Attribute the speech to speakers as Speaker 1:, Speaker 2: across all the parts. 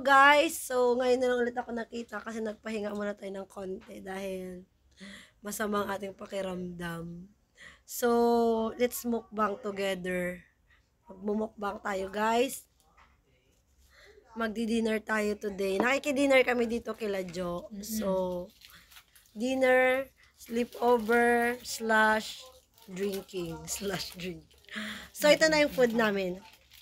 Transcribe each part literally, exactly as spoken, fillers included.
Speaker 1: guys, so ngayon na lang ulit ako nakita kasi nagpahinga muna tayo ng konti dahil masamang ating pakiramdam. So, let's mukbang together. Magmumukbang tayo guys. Magdi-dinner tayo today. Nakiki-dinner kami dito kila Jo. So, dinner, sleepover, slash drinking, slash drink. So, ito na yung food namin.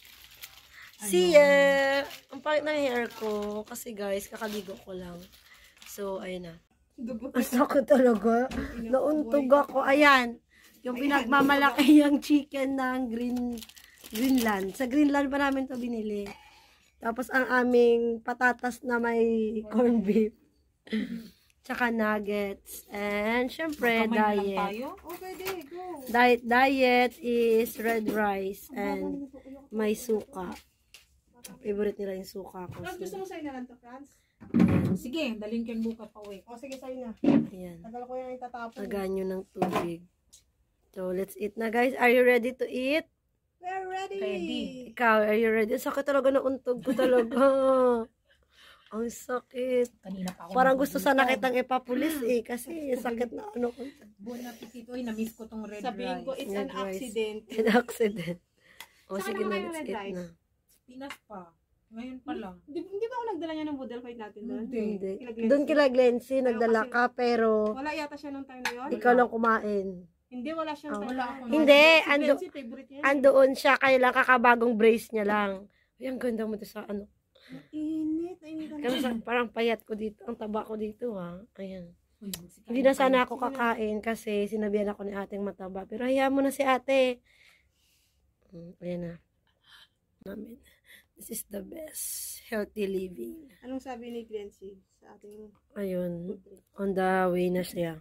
Speaker 1: See ya! Ang pangit ng hair ko. Kasi guys, kakaligo ko lang. So, ayun na. Ang sakit talaga. Nauntog ako. Ayan. Yung pinagmamalaki yung chicken ng Green Greenland. Sa Greenland pa namin to binili. Tapos ang aming patatas na may corned beef. Tsaka nuggets. And syempre, diet.
Speaker 2: Okay, go.
Speaker 1: Diet, diet is red rice and may suka. Favorite nila yung suka ko.
Speaker 2: Franz, gusto mo sa'yo na lang to, Franz?
Speaker 3: Sige, daling kang buka pa uwi.
Speaker 2: O, sige sa'yo na.
Speaker 1: Ayan.
Speaker 2: Tagal ko yung itatapon.
Speaker 1: Naganyo ng tubig. So, let's eat na guys. Are you ready to eat?
Speaker 2: We're ready.
Speaker 3: Ready.
Speaker 1: Ikaw, are you ready? Sakit talaga na untog ko talaga. Ang sakit.
Speaker 3: Kanina pa ako.
Speaker 1: Parang gusto sana kitang ipapulis eh. Kasi sakit na ano ko.
Speaker 3: Buwan na pisito. Uy, na-miss ko tong red
Speaker 2: Sabihin
Speaker 3: rice.
Speaker 2: ko, it's
Speaker 1: Red
Speaker 2: an
Speaker 1: rice.
Speaker 2: accident.
Speaker 1: An accident. O
Speaker 2: Saan
Speaker 1: sige
Speaker 2: naman
Speaker 1: na,
Speaker 2: kayo
Speaker 1: let's
Speaker 2: red
Speaker 1: eat
Speaker 2: rice?
Speaker 1: na.
Speaker 3: Pinas pa. Ngayon pa lang.
Speaker 2: Di, di ba ako nagdala niya ng budel fight natin doon?
Speaker 3: Hindi.
Speaker 1: Hindi.
Speaker 2: Kila Glency.
Speaker 1: Doon kila Glency, nagdala
Speaker 2: kasi-
Speaker 1: ka, pero
Speaker 2: Wala yata siya nung time na yun.
Speaker 1: ikaw lang kumain.
Speaker 2: Hindi, wala siyang
Speaker 1: Ah,
Speaker 2: time.
Speaker 3: wala ako.
Speaker 1: Hindi,
Speaker 2: Si
Speaker 1: ando,
Speaker 2: Glency, favorite niya.
Speaker 1: andoon siya, kaya lang kakabagong brace niya lang. Ay, ang ganda mo to sa ano.
Speaker 2: Init, init.
Speaker 1: Kasi sa, parang payat ko dito, ang taba ko dito ha. Ayan.
Speaker 3: Uy, magsikain
Speaker 1: Hindi na
Speaker 3: pa
Speaker 1: sana
Speaker 3: yun.
Speaker 1: ako kakain kasi sinabihan ako ni ating mataba. Pero hayaan mo na si ate. Hmm, ayan na. Namin. This is the best. Healthy living.
Speaker 2: Anong sabi ni Glency sa ating
Speaker 1: Ayun. On the way na siya.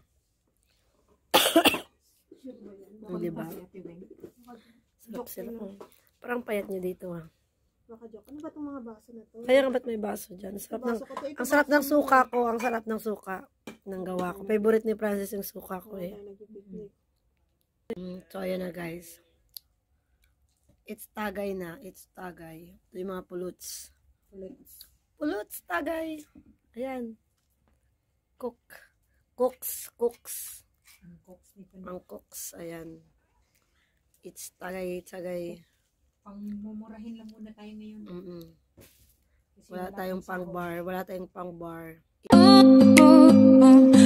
Speaker 1: Oh, diba? Sarap sila. Oh. Parang payat niya dito ha.
Speaker 2: Baka joke. Ano ba itong mga baso na to?
Speaker 1: Kaya nga ba't may baso dyan? Sarap ng,
Speaker 2: Baso ko to. Ito
Speaker 1: ang sarap
Speaker 2: baso
Speaker 1: ng
Speaker 2: mo.
Speaker 1: suka ko. Ang sarap ng suka ng gawa ko. Favorite ni Francis yung suka ko eh.
Speaker 2: Tayo nagpipiknik.
Speaker 1: Mm, so, ayan na guys. It's tagay na. It's tagay. Ito yung mga puluts.
Speaker 3: Let's-
Speaker 1: Puluts, tagay. Ayan. Cook. Cooks. Cooks.
Speaker 3: Ang cooks nito.
Speaker 1: Ang cooks. Ayan. It's tagay, tagay.
Speaker 3: Pang mumurahin lang muna tayo ngayon.
Speaker 1: Mm-mm.
Speaker 3: Kasi
Speaker 1: Wala tayong pang
Speaker 3: sahod.
Speaker 1: bar. Wala tayong pang bar.
Speaker 4: oh, oh, oh.